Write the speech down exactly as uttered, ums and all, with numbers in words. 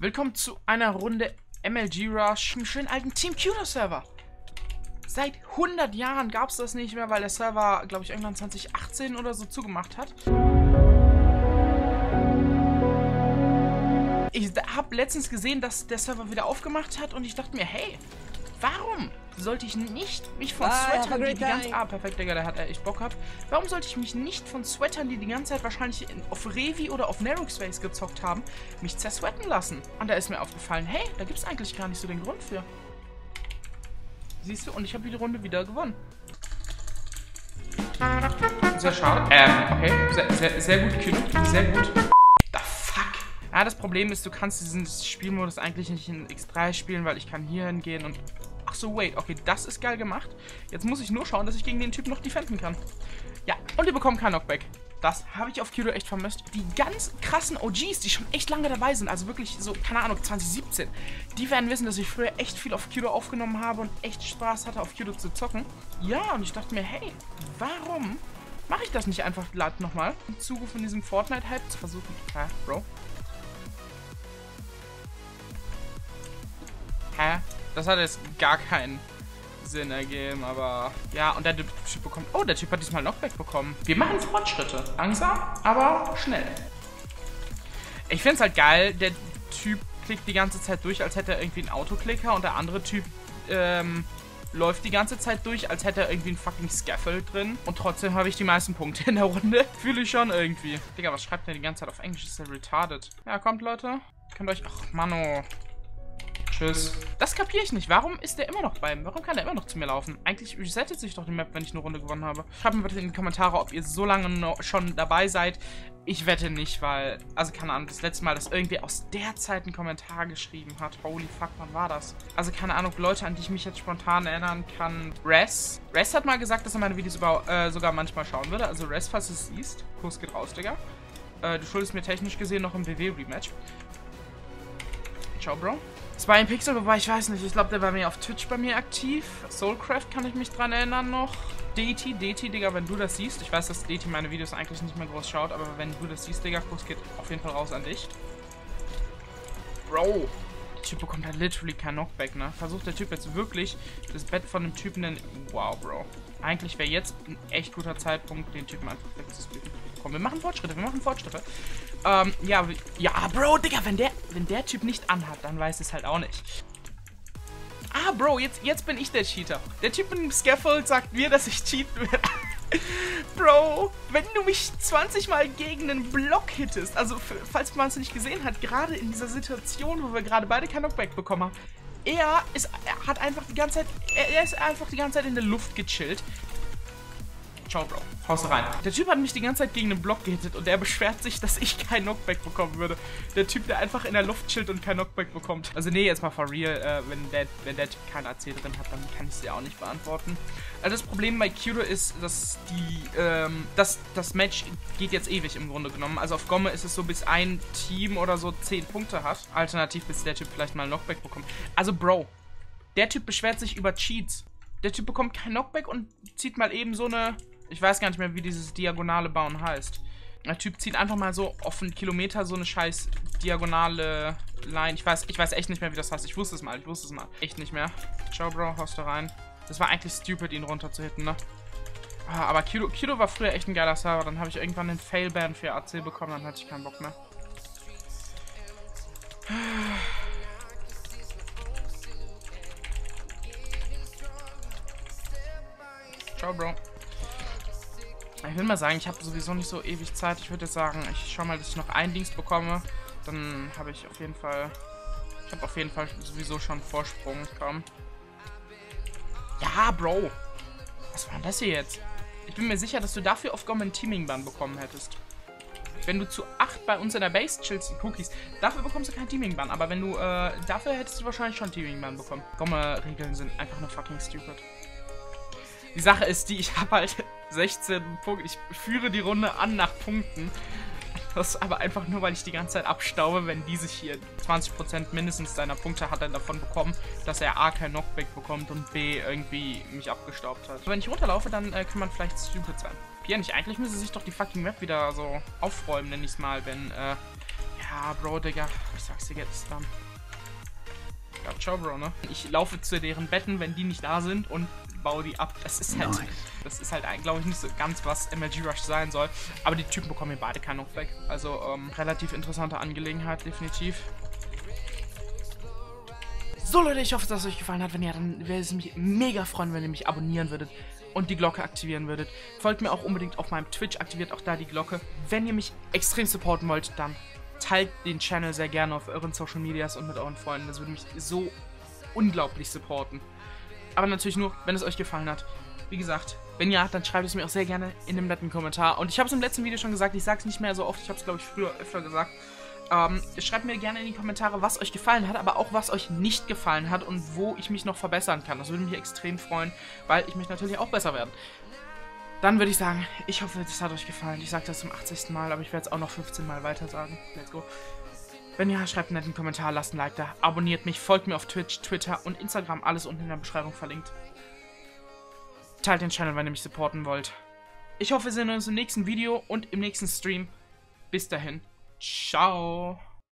Willkommen zu einer Runde M L G Rush im schönen alten Team Cudo Server. Seit hundert Jahren gab es das nicht mehr, weil der Server, glaube ich, irgendwann zwanzig achtzehn oder so zugemacht hat. Ich habe letztens gesehen, dass der Server wieder aufgemacht hat und ich dachte mir, hey, warum sollte ich nicht mich von Sweatern, die die ganze... Ah, perfekt, Digga, der hat echt Bock gehabt. Warum sollte ich mich nicht von Sweatern, die die ganze Zeit wahrscheinlich in, auf Revi oder auf Nerox Face gezockt haben, mich zersweaten lassen? Und da ist mir aufgefallen, hey, da gibt es eigentlich gar nicht so den Grund für. Siehst du? Und ich habe die Runde wieder gewonnen. Sehr schade. Ähm, okay. Sehr, sehr, sehr gut, Kino. Sehr gut. The fuck? Ja, das Problem ist, du kannst diesen Spielmodus eigentlich nicht in X drei spielen, weil ich kann hier hingehen und... Ach so, wait. Okay, das ist geil gemacht. Jetzt muss ich nur schauen, dass ich gegen den Typ noch defenden kann. Ja, und wir bekommen kein Knockback. Das habe ich auf Cudo echt vermisst. Die ganz krassen O Gs, die schon echt lange dabei sind, also wirklich so, keine Ahnung, zwanzig siebzehn, die werden wissen, dass ich früher echt viel auf Cudo aufgenommen habe und echt Spaß hatte, auf Cudo zu zocken. Ja, und ich dachte mir, hey, warum mache ich das nicht einfach glatt nochmal? Im Zuge von diesem Fortnite-Hype zu versuchen. Hä, Bro? Hä? Das hat jetzt gar keinen Sinn ergeben, aber... Ja, und der Typ bekommt... Oh, der Typ hat diesmal Knockback bekommen. Wir machen Fortschritte. Langsam, aber schnell. Ich finde es halt geil, der Typ klickt die ganze Zeit durch, als hätte er irgendwie einen Autoklicker und der andere Typ ähm, läuft die ganze Zeit durch, als hätte er irgendwie einen fucking Scaffold drin. Und trotzdem habe ich die meisten Punkte in der Runde. Fühle ich schon irgendwie. Digga, was schreibt der die ganze Zeit auf Englisch? Ist der retarded? Ja, kommt, Leute. Könnt euch... Ach, Mano... Tschüss. Das kapiere ich nicht. Warum ist der immer noch bei mir? Warum kann der immer noch zu mir laufen? Eigentlich resettet sich doch die Map, wenn ich eine Runde gewonnen habe. Schreibt mir bitte in die Kommentare, ob ihr so lange noch schon dabei seid. Ich wette nicht, weil... Also keine Ahnung, das letzte Mal, dass irgendwer aus der Zeit einen Kommentar geschrieben hat. Holy fuck, wann war das? Also keine Ahnung, Leute, an die ich mich jetzt spontan erinnern kann. Res. Res hat mal gesagt, dass er meine Videos über, äh, sogar manchmal schauen würde. Also Res, falls du es siehst. Kurs geht raus, Digga. Äh, du schuldest mir technisch gesehen noch im W W-Rematch. Ciao, Bro. Es war ein Pixel, wobei ich weiß nicht, ich glaube, der war mehr auf Twitch bei mir aktiv. Soulcraft kann ich mich dran erinnern noch. D T, D T, Digga, wenn du das siehst. Ich weiß, dass D T meine Videos eigentlich nicht mehr groß schaut, aber wenn du das siehst, Digga, Kuss geht auf jeden Fall raus an dich. Bro. Der Typ bekommt halt literally kein Knockback, ne? Versucht der Typ jetzt wirklich das Bett von dem Typen in... Wow, Bro. Eigentlich wäre jetzt ein echt guter Zeitpunkt, den Typen einfach wegzusplitten. Komm, wir machen Fortschritte, wir machen Fortschritte. Ähm, ja, ja, Bro, Digga, wenn der, wenn der Typ nicht anhat, dann weiß es halt auch nicht. Ah, Bro, jetzt, jetzt bin ich der Cheater. Der Typ mit dem Scaffold sagt mir, dass ich cheaten werde. Bro, wenn du mich zwanzig Mal gegen einen Block hittest, also falls man es nicht gesehen hat, gerade in dieser Situation, wo wir gerade beide kein Knockback bekommen haben, er ist, er hat einfach die ganze Zeit, er, er ist einfach die ganze Zeit in der Luft gechillt. Ciao, Bro. Haust rein. Der Typ hat mich die ganze Zeit gegen den Block gehittet und er beschwert sich, dass ich kein Knockback bekommen würde. Der Typ, der einfach in der Luft chillt und kein Knockback bekommt. Also nee, jetzt mal for real, äh, wenn, der, wenn der Typ kein A C drin hat, dann kann ich es ja auch nicht beantworten. Also das Problem bei Cudo ist, dass die, ähm, dass das Match geht jetzt ewig im Grunde genommen. Also auf Gomme ist es so, bis ein Team oder so zehn Punkte hat. Alternativ, bis der Typ vielleicht mal ein Knockback bekommt. Also Bro, der Typ beschwert sich über Cheats. Der Typ bekommt kein Knockback und zieht mal eben so eine... Ich weiß gar nicht mehr, wie dieses diagonale Bauen heißt. Der Typ zieht einfach mal so auf einen Kilometer so eine scheiß diagonale Line. Ich weiß, ich weiß echt nicht mehr, wie das heißt. Ich wusste es mal, ich wusste es mal. Echt nicht mehr. Ciao, Bro, haust du rein. Das war eigentlich stupid, ihn runter zu hitten, ne? Ah, aber Cudo, Cudo war früher echt ein geiler Server. Dann habe ich irgendwann einen Fail-Ban für A C bekommen, dann hatte ich keinen Bock mehr. Ciao, Bro. Ich will mal sagen, ich habe sowieso nicht so ewig Zeit. Ich würde sagen, ich schaue mal, dass ich noch ein Dienst bekomme. Dann habe ich auf jeden Fall... Ich habe auf jeden Fall sowieso schon Vorsprung. Komm. Ja, Bro. Was war denn das hier jetzt? Ich bin mir sicher, dass du dafür auf Gomme einen Teaming-Ban bekommen hättest. Wenn du zu acht bei uns in der Base chillst, Cookies, dafür bekommst du keinen Teaming-Ban. Aber wenn du, äh, dafür hättest du wahrscheinlich schon Teaming-Ban bekommen. Gomme-Regeln sind einfach nur fucking stupid. Die Sache ist die, ich habe halt sechzehn Punkte. Ich führe die Runde an nach Punkten. Das ist aber einfach nur, weil ich die ganze Zeit abstaube, wenn die sich hier zwanzig Prozent mindestens seiner Punkte hat er davon bekommen, dass er A kein Knockback bekommt und B irgendwie mich abgestaubt hat. Wenn ich runterlaufe, dann äh, kann man vielleicht stupid sein. Pia nicht, eigentlich müsste sich doch die fucking Map wieder so aufräumen, nenne ich es mal, wenn, äh, ja, Ja, Bro, Digga. Ich sag's dir jetzt dann. Ja, ciao, Bro, ne? Ich laufe zu deren Betten, wenn die nicht da sind und baue die ab. Das ist halt, nice. Das ist halt, glaube ich, nicht so ganz, was M L G Rush sein soll. Aber die Typen bekommen hier beide keinen Knockback. Also, ähm, relativ interessante Angelegenheit, definitiv. So, Leute, ich hoffe, dass es euch gefallen hat. Wenn ja, dann wäre es mich mega freuen, wenn ihr mich abonnieren würdet und die Glocke aktivieren würdet. Folgt mir auch unbedingt auf meinem Twitch, aktiviert auch da die Glocke. Wenn ihr mich extrem supporten wollt, dann teilt den Channel sehr gerne auf euren Social Medias und mit euren Freunden. Das würde mich so unglaublich supporten. Aber natürlich nur, wenn es euch gefallen hat. Wie gesagt, wenn ja, dann schreibt es mir auch sehr gerne in einem netten Kommentar. Und ich habe es im letzten Video schon gesagt, ich sage es nicht mehr so oft, ich habe es, glaube ich, früher öfter gesagt. Ähm, schreibt mir gerne in die Kommentare, was euch gefallen hat, aber auch was euch nicht gefallen hat und wo ich mich noch verbessern kann. Das würde mich extrem freuen, weil ich möchte natürlich auch besser werden. Dann würde ich sagen, ich hoffe, das hat euch gefallen. Ich sage das zum achtzigsten Mal, aber ich werde es auch noch fünfzehn Mal weiter sagen. Let's go. Wenn ja, schreibt einen netten Kommentar, lasst ein Like da, abonniert mich, folgt mir auf Twitch, Twitter und Instagram, alles unten in der Beschreibung verlinkt. Teilt den Channel, wenn ihr mich supporten wollt. Ich hoffe, wir sehen uns im nächsten Video und im nächsten Stream. Bis dahin, ciao.